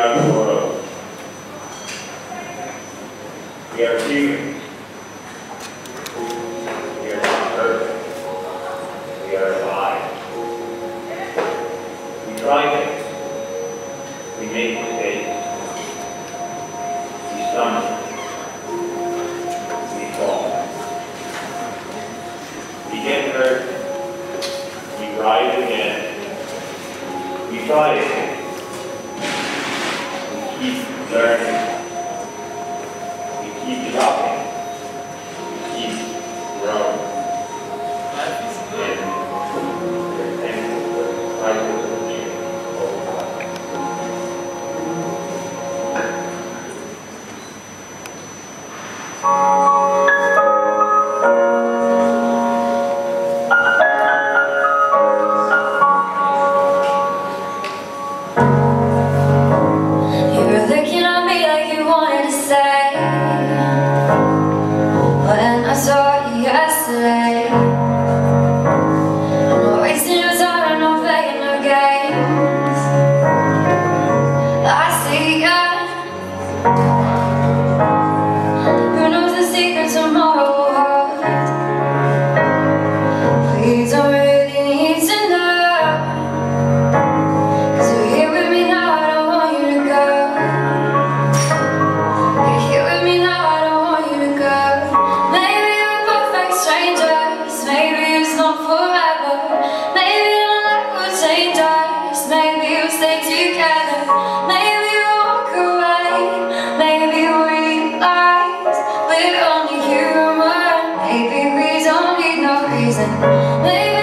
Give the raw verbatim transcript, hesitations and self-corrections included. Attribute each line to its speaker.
Speaker 1: around the world. We are human. We are not perfect. We are alive. We try things. We make mistakes. We stumble. We fall. We get hurt. We rise again. We try again. We keep learning. We keep dropping. We keep growing. And we're thankful for the cycle of change over time.
Speaker 2: Maybe